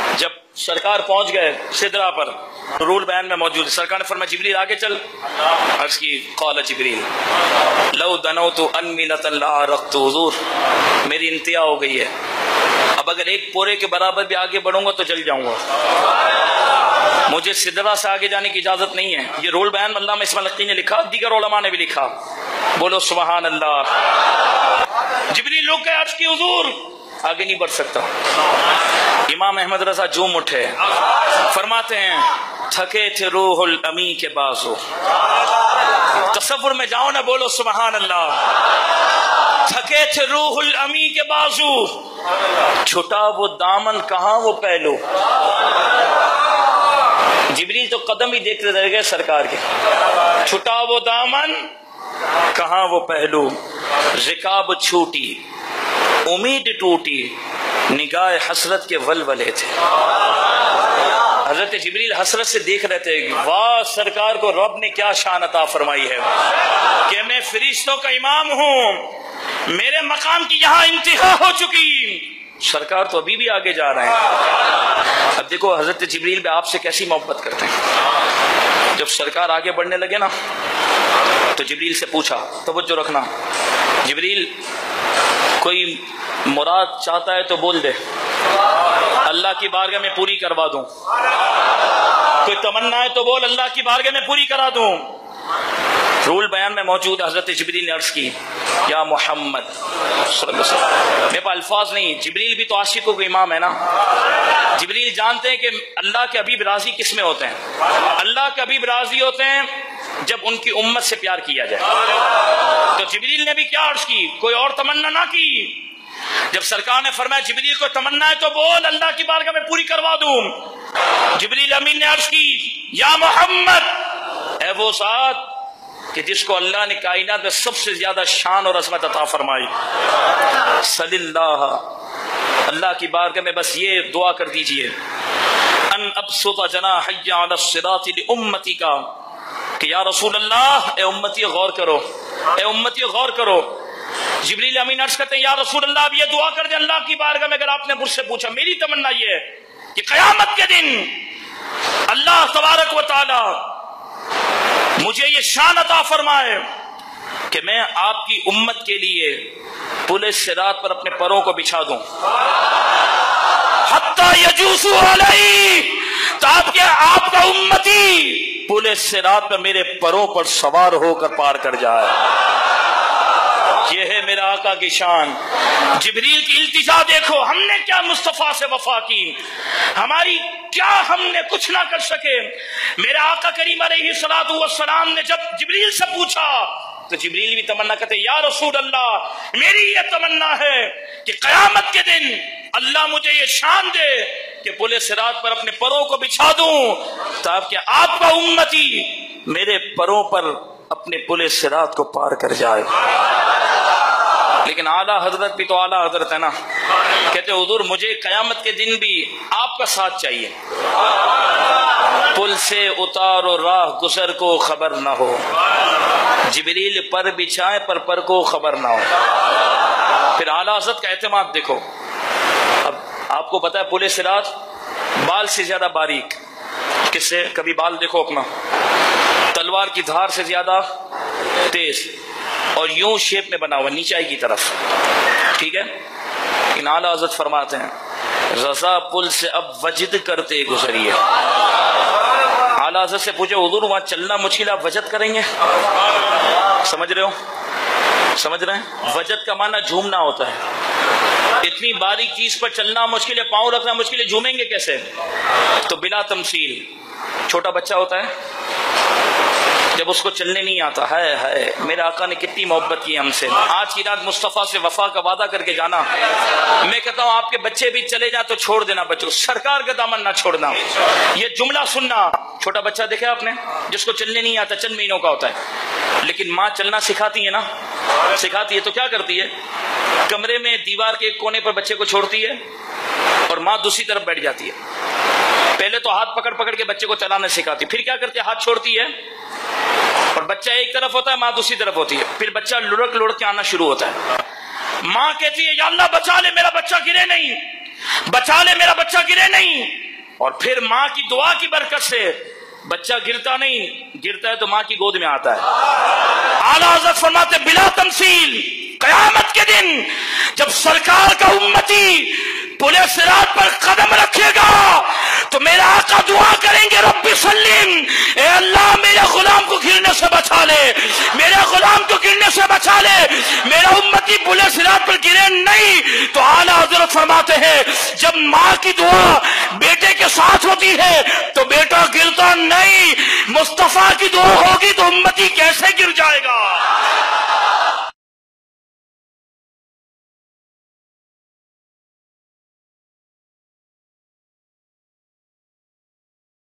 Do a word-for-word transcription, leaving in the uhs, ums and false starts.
جب سرکار پہنچ گئے سدرا پر، رول بیان میں موجود ہے، سرکار نے فرمایا جبریل آگے چل. عرض کی قال جبریل لو دنوت انملۃ لا رقت، حضور میری انتہا ہو گئی ہے، اب اگر ایک پورے کے برابر بھی آگے بڑھوں گا تو جل جاؤں گا، مجھے سدرا سے آگے جانے کی اجازت نہیں ہے. یہ رول بیان علامہ اسماعیل حقی نے لکھا، دیگر علماء نے بھی لکھا. بولو سبحان اللہ. جبریل لوگ کے عرض کی حضور آگے نہیں بڑھ سکتا. امام احمد رضا جوم اٹھے، فرماتے ہیں تھکے تھے روح الامی کے بازو. تصور میں جاؤ نا، بولو سبحان اللہ. تھکے تھے روح الامی کے بازو، چھٹا وہ دامن کہاں وہ پہلو. جبریل تو قدم ہی دیکھتے رہ گئے سرکار کے. چھٹا وہ دامن کہاں وہ پہلو، رکاب چھوٹی امید ٹوٹی، نگاہ حسرت کے ولولے تھے. حضرت جبریل حسرت سے دیکھ رہے تھے، واہ سرکار کو رب نے کیا شان عطا فرمائی ہے کہ میں فرشتوں کا امام ہوں، میرے مقام کی یہاں انتہا ہو چکی، سرکار تو ابھی بھی آگے جا رہے ہیں. اب دیکھو حضرت جبریل بھی آپ سے کیسی محبت کرتے ہیں. جب سرکار آگے بڑھنے لگے نا تو جبریل سے پوچھا، توجہ رکھنا، جبریل کوئی مراد چاہتا ہے تو بول دے، اللہ کی بارگاہ میں پوری کروا دوں. کوئی تمنا ہے تو بول، اللہ کی بارگاہ میں پوری کرا دوں. رول بیان میں موجود حضرت جبریل نے عرض کی یا محمد صلی اللہ علیہ وسلم. میرے پاس الفاظ نہیں، جبریل بھی تو عاشقوں کے امام ہے نا. جبریل جانتے ہیں کہ اللہ کے حبیب راضی کس میں ہوتے ہیں. اللہ کے حبیب راضی ہوتے ہیں جب ان کی امت سے پیار کیا جائے. تو جبریل نے بھی کیا عرض کی، کوئی اور تمنا نہ کی. جب سرکار نے فرمایا جبریل کو تمنا ہے تو بول، اللہ کی بارگاہ میں پوری کروا دوں. جبریل امین نے عرض کی یا محمد، اے وہ ذات کہ جس کو اللہ نے کائنات میں سب سے زیادہ شان اور عظمت عطا فرمائی، صلی اللہ، اللہ کی بارگاہ میں بس یہ دعا کر دیجئے ان ابسط جناحی علی الصراط لامتی کا، کہ یا رسول اللہ اے امتی غور کرو، اے امتی غور کرو. جبریل امین عرض کرتے ہیں یا رسول اللہ اب یہ دعا کر دیں اللہ کی بارگاہ میں، اگر آپ نے مجھ سے پوچھا میری تمنا یہ ہے کہ قیامت کے دن اللہ تبارک و تعالی مجھے یہ شان عطا فرمائے کہ میں آپ کی امت کے لیے پل صراط پر اپنے پروں کو بچھا دوں، حتی یجوسو علیہ، تاکہ آپ کا امتی پل صراط پر میرے پروں پر سوار ہو کر پار کر جائے. یہ ہے میرا آقا کی شان. جبریل کی التجا دیکھو، ہم نے کیا مصطفیٰ سے وفا کی، ہماری کیا ہم نے کچھ نہ کر سکے. میرے آقا کریم علیہ الصلوۃ والسلام نے جب جبریل سے پوچھا تو جبریل بھی تمنا کرتے یا رسول اللہ میری یہ تمنا ہے کہ قیامت کے دن اللہ مجھے یہ شان دے کہ پل صراط پر اپنے پروں کو بچھا دوں تاکہ آپ کا امتی میرے پروں پر اپنے پل صراط کو پار کر جائے. لیکن اعلیٰ حضرت بھی تو اعلیٰ حضرت ہے نا، کہتے حضور مجھے قیامت کے دن بھی آپ کا ساتھ چاہیے، پل سے اتارو راہ گزر کو خبر نہ ہو، جبریل پر بچھائے پر پر کو خبر نہ ہو. پھر اعلیٰ حضرت کا اعتماد دیکھو. اب آپ کو پتا ہے پل صراط بال سے زیادہ باریک، کس سے؟ کبھی بال دیکھو اپنا، تلوار کی دھار سے زیادہ تیز، اور یوں شیپ میں بنا ہوا نیچائی کی طرف، ٹھیک ہے. ان اعلیٰ حضرت فرماتے ہیں رضا پل سے اب وجد کرتے گزریے. اعلیٰ حضرت سے پوچھے حضور وہاں چلنا مشکل، آپ وجد کریں گے؟ سمجھ رہے ہو؟ سمجھ رہے ہیں؟ وجد کا معنی جھومنا ہوتا ہے. اتنی باریک چیز پر چلنا مشکل ہے، پاؤں رکھنا مشکل ہے، جھومیں گے کیسے؟ تو بلا تمثیل چھوٹا بچہ ہوتا ہے جب اس کو چلنے نہیں آتا، ہے ہے میرے آقا نے کتنی محبت کی ہم سے. آج کی رات مصطفیٰ سے وفا کا وعدہ کر کے جانا. میں کہتا ہوں آپ کے بچے بھی چلے جائیں تو چھوڑ دینا بچوں، سرکار کا دامن نہ چھوڑنا. یہ جملہ سننا. چھوٹا بچہ دیکھا آپ نے جس کو چلنے نہیں آتا، چند مہینوں کا ہوتا ہے، لیکن ماں چلنا سکھاتی ہے نا، سکھاتی ہے تو کیا کرتی ہے؟ کمرے میں دیوار کے ایک کونے پر بچے کو چھوڑتی ہے اور ماں دوسری طرف بیٹھ جاتی ہے. پہلے تو ہاتھ پکڑ پکڑ کے بچے کو چلانا سکھاتی، پھر کیا کرتی ہے؟ ہاتھ چھوڑتی ہے اور بچہ ایک طرف ہوتا ہے، ماں دوسری طرف ہوتی ہے. پھر بچہ لڑک لڑک کے آنا شروع ہوتا ہے. ماں کہتی ہے یا اللہ بچا لے میرا بچہ گرے نہیں. بچا لے میرا بچہ گرے نہیں. اور پھر ماں کی دعا کی برکت سے بچہ گرتا نہیں، گرتا ہے تو ماں کی گود میں آتا ہے. اعلیٰ حضرت فرماتے بلا تمثیل قیامت کے دن جب سرکار کا امتی پلے صراط پر قدم رکھے گا تو میرا آقا دعا کریں گے رب سلم، اے اللہ میرے غلام کو گرنے سے بچا لے، میرے غلام کو گرنے سے بچا لے، میرا امتی پلے صراط پر گرے نہیں. تو اعلیٰ حضرت فرماتے ہیں جب ماں کی دعا بیٹے کے ساتھ ہوتی ہے تو بیٹا گرتا نہیں. مصطفیٰ کی دعا ہوگی تو امتی کیسے گر جائے گا؟